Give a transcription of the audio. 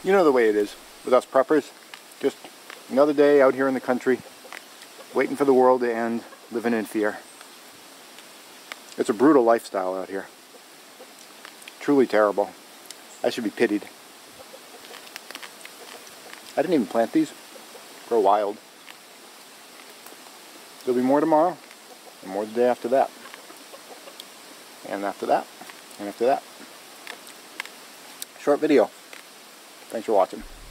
You know the way it is with us preppers. Just another day out here in the country, waiting for the world to end, living in fear. It's a brutal lifestyle out here. Truly terrible. I should be pitied. I didn't even plant these. Grow wild. There'll be more tomorrow, and more the day after that. And after that, and after that. Short video. Thanks for watching.